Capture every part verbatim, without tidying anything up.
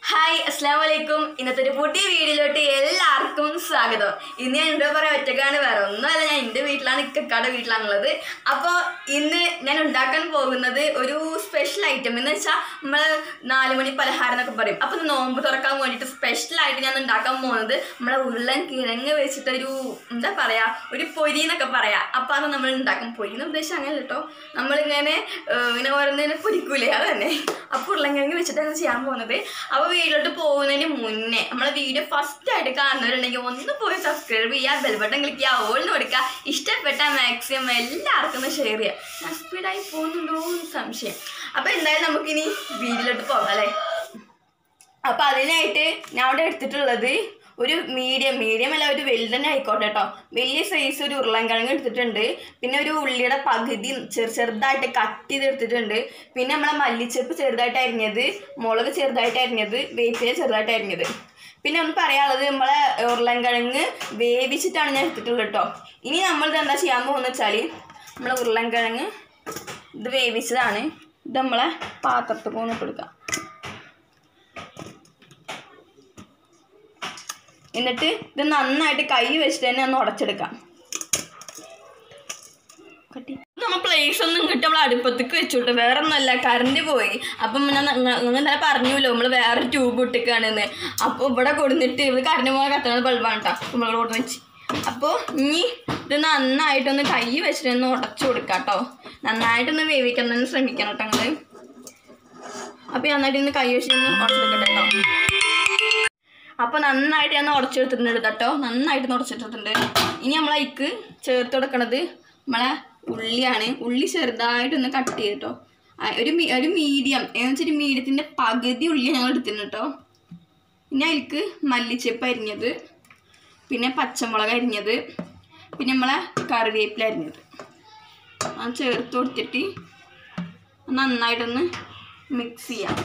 Hi അസ്സലാമു അലൈക്കും. ഇന്നത്തെ ഒരു പുതിയ വീഡിയോയിലോട്ട് എല്ലാവർക്കും സ്വാഗതം. ഇന്ന് ഞാൻ എന്താ പറയുക ഒറ്റക്കാണ്, വേറെ ഒന്നുമല്ല, ഞാൻ എൻ്റെ വീട്ടിലാണ്, ഇക്കക്കാടെ വീട്ടിലാണുള്ളത്. അപ്പോൾ ഇന്ന് ഞാൻ ഉണ്ടാക്കാൻ പോകുന്നത് ഒരു സ്പെഷ്യൽ ഐറ്റം എന്ന് വെച്ചാൽ നമ്മൾ നാല് മണി പലഹാരം എന്നൊക്കെ പറയും. അപ്പോൾ നോമ്പ് തുറക്കാൻ വേണ്ടിയിട്ട് സ്പെഷ്യലായിട്ട് ഞാൻ ഉണ്ടാക്കാൻ പോകുന്നത് നമ്മളെ ഉരുളൻ കിഴങ്ങ് വെച്ചിട്ടൊരു എന്താ പറയുക ഒരു പൊരി എന്നൊക്കെ പറയാം. അപ്പോൾ അത് നമ്മൾ ഉണ്ടാക്കും. പൊരി എന്ന് ഉദ്ദേശം അങ്ങനെ കേട്ടോ, നമ്മളിങ്ങനെ ഇങ്ങനെ ഓരോന്നിനെ പൊരിക്കൂലേ, അത് തന്നെ. അപ്പോൾ ഉരുളൻ കിഴങ്ങ് വെച്ചിട്ടാണ് ചെയ്യാൻ പോകുന്നത്. അപ്പോൾ വീട്ടിലോട്ട് പോകുന്നതിന് മുന്നേ നമ്മളെ വീഡിയോ ഫസ്റ്റ് ആയിട്ട് കാണുന്നവരുണ്ടെങ്കിൽ ഒന്ന് പോയി സബ്സ്ക്രൈബ് ചെയ്യുക, ബെൽ ബട്ടൺ ക്ലിക്ക് ചെയ്യുക, ഓളിന് കൊടുക്കുക. ഇഷ്ടപ്പെട്ട മാക്സിമം എല്ലാവർക്കും ഒന്ന് ഷെയർ ചെയ്യുക. ഞാൻ സ്പീഡായി പോകുന്നുണ്ടോ എന്ന് സംശയം. അപ്പോൾ എന്തായാലും നമുക്കിനി വീഡിയോയിലോട്ട് പോകാം അല്ലേ. അപ്പോൾ അതിനായിട്ട് ഞാൻ അവിടെ എടുത്തിട്ടുള്ളത് ഒരു മീഡിയം മീഡിയം അല്ല ഒരു വലുത് തന്നെ ആയിക്കോട്ടെ കേട്ടോ. വലിയ സൈസ് ഒരു ഉരുളൻകിഴങ്ങ് എടുത്തിട്ടുണ്ട്. പിന്നെ ഒരു ഉള്ളിയുടെ പകുതി ചെറു ചെറുതായിട്ട് കട്ട് ചെയ്ത് എടുത്തിട്ടുണ്ട്. പിന്നെ നമ്മളെ മല്ലിച്ചപ്പ് ചെറുതായിട്ട് അരിഞ്ഞത്, മുളക് ചെറുതായിട്ട് അരിഞ്ഞത്, വേപ്പില ചെറുതായിട്ട് അരിഞ്ഞത്. പിന്നെ ഒന്ന് പറയാനുള്ളത്, നമ്മളെ ഉരുളൻകിഴങ്ങ് വേവിച്ചിട്ടാണ് ഞാൻ എടുത്തിട്ടുള്ളത് കേട്ടോ. ഇനി നമ്മളിത് എന്താ ചെയ്യാൻ പോകുന്നത് വെച്ചാൽ, നമ്മളെ ഉരുളൻകിഴങ്ങ് ഇത് വേവിച്ചതാണ്. ഇത് നമ്മളെ പാത്രത്തിൽ പോന്നിട്ട് കൊടുക്കാം. എന്നിട്ട് ഇത് നന്നായിട്ട് കൈ വെച്ചിട്ട് തന്നെ ഒന്ന് ഉടച്ചെടുക്കാം. നമ്മൾ പ്ലേസ് ഒന്നും ഇങ്ങോട്ട് നമ്മൾ അടുപ്പത്തേക്ക് വെച്ചോട്ടെ, വേറെ ഒന്നുമല്ല, കറണ്ട് പോയി. അപ്പം ഞാൻ നിങ്ങൾ തന്നെ പറഞ്ഞല്ലോ നമ്മൾ വേറെ ട്യൂബ് ഇട്ടിക്കാണെന്ന്. അപ്പോൾ ഇവിടെ കൊടുത്തിട്ട് ഇത് കറണ്ട് പോകാൻ കത്തുന്ന ബൾബാണ് കേട്ടോ നമ്മൾ കൊടുത്ത് വെച്ച്. അപ്പോൾ ഇനി ഇത് നന്നായിട്ടൊന്ന് കൈ വെച്ചിട്ട് ഒന്ന് ഉടച്ചു കൊടുക്കാം കേട്ടോ. നന്നായിട്ടൊന്ന് വേവിക്കാൻ തന്നെ ശ്രമിക്കണം കേട്ടോ നിങ്ങൾ. അപ്പോൾ നന്നായിട്ട് ഇന്ന് കൈ വെച്ചിട്ടൊന്ന് ഉടച്ചെടുക്കട്ടെ കേട്ടോ. അപ്പോൾ നന്നായിട്ട് ഞാൻ ഉടച്ചെടുത്തിട്ടുണ്ട് കേട്ടോ, നന്നായിട്ട് ഉടച്ചെടുത്തിട്ടുണ്ട്. ഇനി നമ്മളതിക്ക് ചേർത്ത് കൊടുക്കണത് നമ്മളെ ഉള്ളിയാണ്. ഉള്ളി ചെറുതായിട്ടൊന്ന് കട്ട് ചെയ്ത് കേട്ടോ. ഒരു ഒരു മീഡിയം എന്ന് വെച്ചാൽ ഒരു മീഡിയത്തിൻ്റെ പകുതി ഉള്ളി ഞങ്ങൾ എടുത്തിട്ടുണ്ട് കേട്ടോ. പിന്നെ അതിലേക്ക് മല്ലിച്ചപ്പ് അരിഞ്ഞത്, പിന്നെ പച്ചമുളക് അരിഞ്ഞത്, പിന്നെ നമ്മളെ കറിവേപ്പില അരിഞ്ഞത് അത് ചേർത്ത് കൊടുത്തിട്ട് നന്നായിട്ടൊന്ന് മിക്സ് ചെയ്യാം.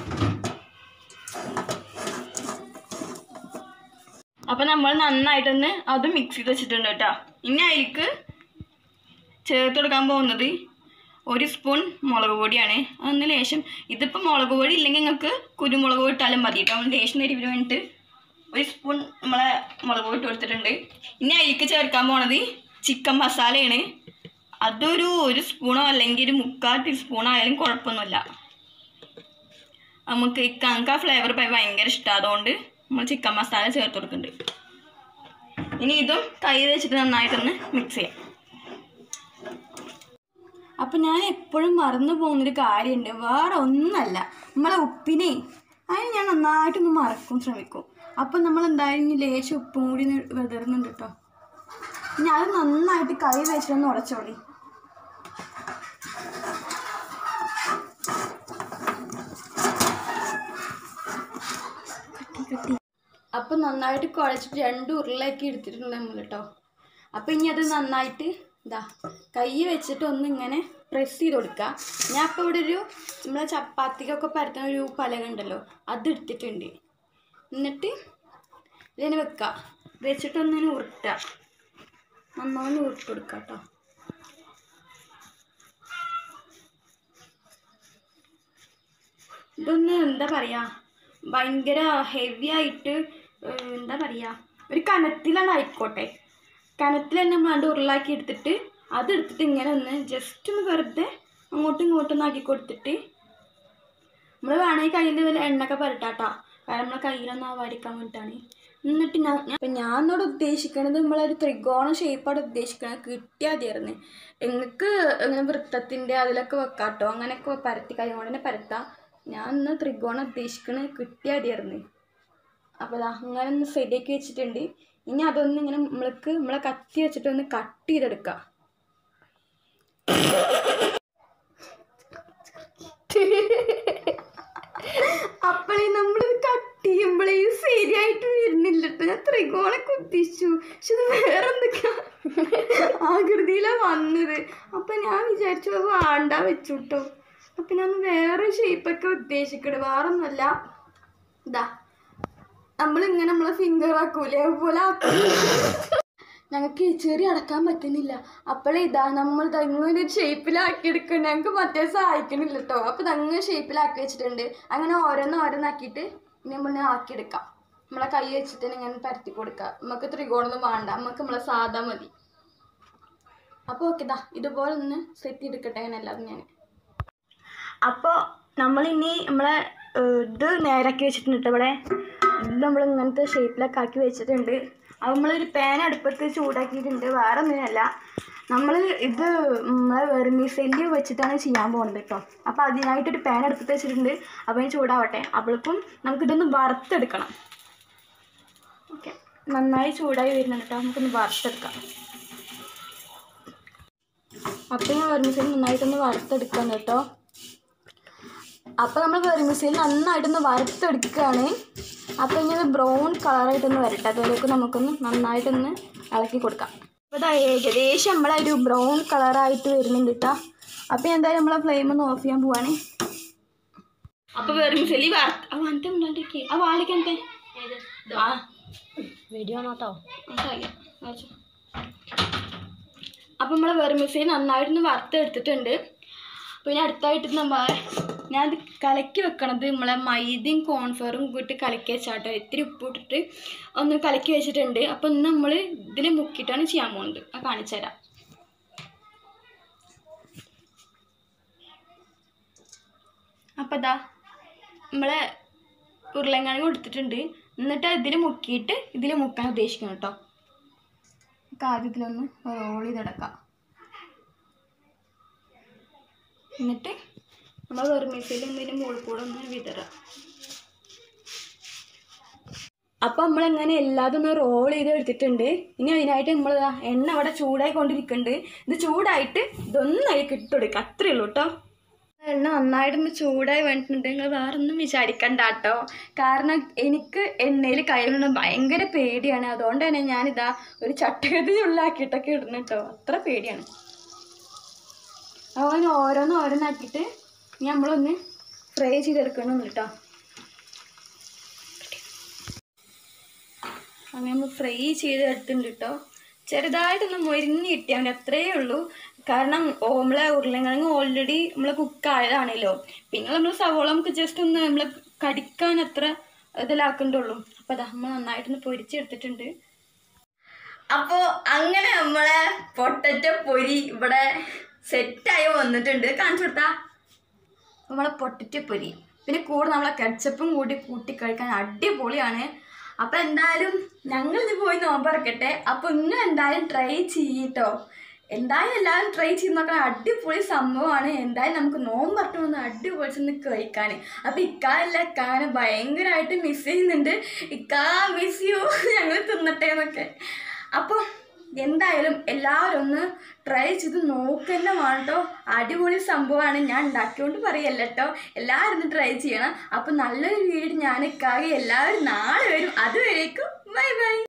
അപ്പോൾ നമ്മൾ നന്നായിട്ടൊന്ന് അത് മിക്സ് ചെയ്ത് വെച്ചിട്ടുണ്ട് കേട്ടോ. ഇനി അതിലേക്ക് ചേർത്ത് കൊടുക്കാൻ പോകുന്നത് ഒരു സ്പൂൺ മുളക് പൊടിയാണ്. അതൊന്ന് ലേശം, ഇതിപ്പോൾ മുളക് പൊടി ഇല്ലെങ്കിൽ നിങ്ങൾക്ക് കുരുമുളക് പൊടി ഇട്ടാലും മതി കേട്ടോ. നമ്മൾ ലേശം എരിവിന് വേണ്ടിയിട്ട് ഒരു സ്പൂൺ നമ്മളെ മുളക് പൊടി ഇട്ട് കൊടുത്തിട്ടുണ്ട്. ഇനി അതിലേക്ക് ചേർക്കാൻ പോണത് ചിക്കൻ മസാലയാണ്. അതൊരു ഒരു സ്പൂണോ അല്ലെങ്കിൽ ഒരു മുക്കാൽ ടീസ്പൂണോ ആയാലും കുഴപ്പമൊന്നുമില്ല. നമുക്ക് ഞങ്ങൾക്ക് ആ ഫ്ലേവർ ഭയങ്കര ഇഷ്ടമാണ്, അതുകൊണ്ട് നമ്മൾ ചിക്കൻ മസാല ചേർത്ത് കൊടുക്കുന്നുണ്ട്. ഇനി ഇതും കൈ വെച്ചിട്ട് നന്നായിട്ടൊന്ന് മിക്സ് ചെയ്യാം. അപ്പം ഞാൻ എപ്പോഴും മറന്നു പോകുന്നൊരു കാര്യമുണ്ട്, വേറെ ഒന്നല്ല, നമ്മളെ ഉപ്പിനെ അതിന് ഞാൻ നന്നായിട്ടൊന്ന് മറക്കും ശ്രമിക്കും. അപ്പം നമ്മൾ എന്തായാലും ഇനി ലേശം ഉപ്പും കൂടി വിതറുന്നുണ്ട് കേട്ടോ. ഇനി അത് നന്നായിട്ട് കൈ വെച്ചിട്ടൊന്ന് ഉടച്ചോളി. അപ്പം നന്നായിട്ട് കുഴച്ചിട്ട് രണ്ട് ഉരുളയൊക്കെ എടുത്തിട്ടുണ്ട് നമ്മൾ കേട്ടോ. അപ്പം ഇനി അത് നന്നായിട്ട് ഇതാ കൈ വെച്ചിട്ട് ഒന്ന് ഇങ്ങനെ പ്രസ് ചെയ്ത് കൊടുക്കുക. ഞാൻ അപ്പോൾ ഇവിടെ ഒരു നമ്മളെ ചപ്പാത്തിക്കൊക്കെ പരത്തുന്ന ഒരു പലക ഉണ്ടല്ലോ, അത് എടുത്തിട്ടുണ്ട്. എന്നിട്ട് ഇതിനെ വെക്കുക, വെച്ചിട്ടൊന്നിനെ ഉരുട്ടുക, നന്നായി ഉരുട്ട് കൊടുക്കുക കേട്ടോ. ഇതൊന്ന് എന്താ പറയുക ഭയങ്കര ഹെവി ആയിട്ട് എന്താ പറയുക ഒരു കനത്തിലാണ് ആയിക്കോട്ടെ. കനത്തിൽ തന്നെ നമ്മൾ രണ്ട് ഉരുളാക്കി എടുത്തിട്ട് അതെടുത്തിട്ട് ഇങ്ങനെ ഒന്ന് ജസ്റ്റ് ഒന്ന് വെറുതെ അങ്ങോട്ടും ഇങ്ങോട്ടും ഒന്ന് ആക്കി കൊടുത്തിട്ട് നമ്മൾ വേണമെങ്കിൽ കയ്യിൽ വല്ല എണ്ണയൊക്കെ പരട്ടാട്ടോ, കാരണം നമ്മളെ കയ്യിലൊന്നും ആവാതിരിക്കാൻ വേണ്ടിയിട്ടാണ്. എന്നിട്ട് ഞാൻ അപ്പം ഞാൻ എന്നോട് ഉദ്ദേശിക്കണത് നമ്മളൊരു ത്രികോണ ഷേപ്പാണ് ഉദ്ദേശിക്കണത്. കിട്ടിയാൽ മതിയായിരുന്നു. നിങ്ങൾക്ക് ഇങ്ങനെ വൃത്തത്തിൻ്റെ അതിലൊക്കെ വെക്കാം കേട്ടോ, അങ്ങനെയൊക്കെ പരത്തി കൈ കൊണ്ട് തന്നെ പരത്താം. ഞാൻ ഇന്ന് ത്രികോണം ഉദ്ദേശിക്കണത് കിട്ടിയാൽ മതിയായിരുന്നു. അപ്പോൾ അത് അങ്ങനെ ഒന്ന് സെറ്റാക്കി വെച്ചിട്ടുണ്ട്. ഇനി അതൊന്ന് ഇങ്ങനെ നമ്മൾക്ക് നമ്മളെ കത്തി വെച്ചിട്ടൊന്ന് കട്ട് ചെയ്തെടുക്കാം. അപ്പോഴേ നമ്മളിത് കട്ട് ചെയ്യുമ്പോഴേ ശരിയായിട്ട് വരുന്നില്ല കേട്ടോ. ഞാൻ ത്രികോണൊക്കെ ഉദ്ദേശിച്ചു, പക്ഷെ ഇത് വേറെ എന്തൊക്കെയാ ആകൃതിയിലാണ് വന്നത്. അപ്പം ഞാൻ വിചാരിച്ചു വേണ്ട വെച്ചു കേട്ടോ. അപ്പം ഞാൻ വേറെ ഷേപ്പൊക്കെ ഉദ്ദേശിക്കണത്, വേറെ ഒന്നുമല്ല. ഇതാ നമ്മളിങ്ങനെ നമ്മളെ ഫിംഗർ ആക്കൂലേ അതുപോലെ ഞങ്ങൾക്ക് ചെറിയ അടക്കാൻ പറ്റുന്നില്ല. അപ്പോഴേ ഇതാ നമ്മൾ ഇങ്ങനെ ഒരു ഷേപ്പിലാക്കിയെടുക്കണം. ഞങ്ങൾക്ക് മറ്റേ സഹായിക്കണില്ല കേട്ടോ. അപ്പോൾ ഇതങ്ങനെ ഷേപ്പിലാക്കി വെച്ചിട്ടുണ്ട്. അങ്ങനെ ഓരോന്ന് ഓരോന്നാക്കിയിട്ട് ഇനി നമ്മൾ ആക്കിയെടുക്കാം. നമ്മളെ കൈ വെച്ചിട്ട് ഇങ്ങനെ പരത്തി കൊടുക്കുക. നമുക്ക് ത്രികോണമൊന്നും വേണ്ട, നമുക്ക് നമ്മളെ സാധാ മതി. അപ്പോൾ ഓക്കെ, ഇതാ ഇതുപോലെ ഒന്ന് സെറ്റ് ചെയ്തെടുക്കട്ടെ അങ്ങനെ എല്ലാതും ഞാൻ. അപ്പോൾ നമ്മളിനി നമ്മളെ ഇത് നേരാക്കി വെച്ചിട്ടുണ്ട്. ഇവിടെ ഇത് നമ്മൾ ഇങ്ങനത്തെ ഷേപ്പിലൊക്കെ ആക്കി വെച്ചിട്ടുണ്ട്. അപ്പോൾ നമ്മളൊരു പാൻ അടുപ്പത്ത് ചൂടാക്കിയിട്ടുണ്ട്. വേറെ ഒന്നിനല്ല, നമ്മൾ ഇത് നമ്മളെ വെർമിസെല്ലി വെച്ചിട്ടാണ് ചെയ്യാൻ പോകുന്നത് കേട്ടോ. അപ്പോൾ അതിനായിട്ടൊരു പാൻ അടുപ്പത്ത് വെച്ചിട്ടുണ്ട്. അപ്പോൾ അതിന് ചൂടാവട്ടെ. അപ്പോഴേക്കും നമുക്കിതൊന്ന് വറുത്തെടുക്കണം. ഓക്കെ, നന്നായി ചൂടായി വരുന്നുണ്ട് കേട്ടോ. നമുക്കൊന്ന് വറുത്തെടുക്കാം. അപ്പോൾ ഞാൻ വെർമിസെല്ലി നന്നായിട്ടൊന്ന് വറുത്തെടുക്കാം കേട്ടോ. അപ്പോൾ നമ്മൾ വെർമിസെല്ലി നന്നായിട്ടൊന്ന് വറുത്തെടുക്കുകയാണ്. അപ്പോൾ ഇങ്ങനെ ബ്രൗൺ കളറായിട്ടൊന്ന് വരട്ടെ. അതിലേക്ക് നമുക്കൊന്ന് നന്നായിട്ടൊന്ന് ഇളക്കി കൊടുക്കാം. അപ്പോൾ ഇതാ ഏകദേശം നമ്മളെ ഒരു ബ്രൗൺ കളറായിട്ട് വരുന്നുണ്ട് കേട്ടോ. അപ്പോൾ എന്തായാലും നമ്മളെ ഫ്ലെയിം ഒന്ന് ഓഫ് ചെയ്യാൻ പോവാണ്. അപ്പോൾ വെർമിസെല്ലി വറുത്ത് ആ വന്നിട്ട് ഉണ്ടാക്കി ആ വാളിക്കത്തെ ആ വീഡിയോ കേട്ടോ. അപ്പോൾ നമ്മളെ വെർമിസെല്ലി നന്നായിട്ടൊന്ന് വറുത്തെടുത്തിട്ടുണ്ട്. പിന്നെ അടുത്തായിട്ട് നമ്മൾ ഞാൻ ഇത് കലക്കി വെക്കണത് നമ്മളെ മൈദയും കോൺഫ്ലവറും കൂട്ടി കലക്കി വെച്ചാട്ടോ. ഇത്തിരി ഉപ്പ് ഇട്ടിട്ട് ഒന്ന് കലക്കി വെച്ചിട്ടുണ്ട്. അപ്പോൾ ഇന്ന് നമ്മൾ ഇതിൽ മുക്കിയിട്ടാണ് ചെയ്യാൻ പോകുന്നത്. അത് കാണിച്ചു തരാം. അപ്പോൾ ഇതാ നമ്മളെ ഉരുളൻകിഴങ്ങ് കൊടുത്തിട്ടുണ്ട്. എന്നിട്ട് ഇതിൽ മുക്കിയിട്ട് ഇതിൽ മുക്കാൻ ഉദ്ദേശിക്കണം കേട്ടോ. നമുക്ക് ആദ്യം ഇതിലൊന്ന് റോൾ ചെയ്തെടുക്കാം. എന്നിട്ട് നമ്മൾ വെർമിസെല്ലി ഒന്നിന് മുകളിൽ കൂടെ ഒന്ന് വിതറാം. അപ്പോൾ നമ്മളിങ്ങനെ എല്ലാതും ഒന്ന് റോൾ ചെയ്ത് എടുത്തിട്ടുണ്ട്. ഇനി അതിനായിട്ട് നമ്മൾ എണ്ണ അവിടെ ചൂടായി കൊണ്ടിരിക്കുന്നുണ്ട്. ഇത് ചൂടായിട്ട് ഇതൊന്നും അതിലേക്ക് ഇട്ട് കൊടുക്കുക. അത്രയേ ഉള്ളൂ കേട്ടോ. എണ്ണ നന്നായിട്ടൊന്ന് ചൂടായി വേണ്ടിട്ടുണ്ട്. നിങ്ങൾ വേറെ ഒന്നും വിചാരിക്കണ്ട കേട്ടോ. കാരണം എനിക്ക് എണ്ണയിൽ കയ്യിലിടാൻ ഭയങ്കര പേടിയാണ്. അതുകൊണ്ട് തന്നെ ഞാനിതാ ഒരു ചട്ടകത്തിൽ ഉള്ളാക്കിയിട്ടൊക്കെ ഇടുന്നു കേട്ടോ. അത്ര പേടിയാണ്. അങ്ങനെ ഓരോന്ന് ഓരോന്നാക്കിയിട്ട് നമ്മളൊന്ന് ഫ്രൈ ചെയ്തെടുക്കണം കേട്ടോ. അങ്ങനെ നമ്മൾ ഫ്രൈ ചെയ്തെടുത്തിട്ടുണ്ട് കേട്ടോ. ചെറുതായിട്ടൊന്ന് മൊരിഞ്ഞ് കിട്ടിയാൽ മതി, അത്രയേ ഉള്ളൂ. കാരണം നമ്മളെ ഉരുളൻകിഴങ്ങ് ഓൾറെഡി നമ്മളെ കുക്കായതാണല്ലോ. പിന്നെ നമ്മൾ സവോള നമുക്ക് ജസ്റ്റ് ഒന്ന് നമ്മൾ കടിക്കാൻ അത്ര ഇതിലാക്കണ്ടുള്ളൂ. അപ്പോൾ അത് നമ്മൾ നന്നായിട്ടൊന്ന് പൊരിച്ചെടുത്തിട്ടുണ്ട്. അപ്പോൾ അങ്ങനെ നമ്മളെ പൊട്ടറ്റോ പൊരി ഇവിടെ സെറ്റായി വന്നിട്ടുണ്ട്. കാണിച്ചു കൊടുത്താ നമ്മളെ പൊട്ടറ്റോ പൊരി. പിന്നെ കൂടെ നമ്മളെ കെച്ചപ്പും കൂടി കൂട്ടി കഴിക്കാൻ അടിപൊളിയാണ്. അപ്പോൾ എന്തായാലും ഞങ്ങളിത് പോയി നോമ്പറക്കട്ടെ. അപ്പോൾ ഇന്ന് എന്തായാലും ട്രൈ ചെയ്യട്ടോ. എന്തായാലും എല്ലാവരും ട്രൈ ചെയ്ത് നോക്കാൻ അടിപൊളി സംഭവമാണ്. എന്തായാലും നമുക്ക് നോമ്പറട്ട് വന്ന് അടിപൊളി ചെന്ന് കഴിക്കാൻ. അപ്പോൾ ഇക്കാല്ല ഇക്കാനെ ഭയങ്കരമായിട്ട് മിസ് ചെയ്യുന്നുണ്ട്. ഇക്കാ മിസ് യു ഞങ്ങൾ തിന്നട്ടെ എന്നൊക്കെ. അപ്പോൾ എന്തായാലും എല്ലാവരും ഒന്ന് ട്രൈ ചെയ്ത് നോക്കുന്ന വേണം കേട്ടോ. അടിപൊളി സംഭവമാണ്. ഞാൻ ഉണ്ടാക്കിക്കൊണ്ട് പറയല്ല കേട്ടോ. എല്ലാവരും ഒന്ന് ട്രൈ ചെയ്യണം. അപ്പോൾ നല്ലൊരു വീഡിയോ ഞാൻ ഇക്കാകെ എല്ലാവരും നാളെ വരും. അതുവരേക്കും ബൈ ബൈ.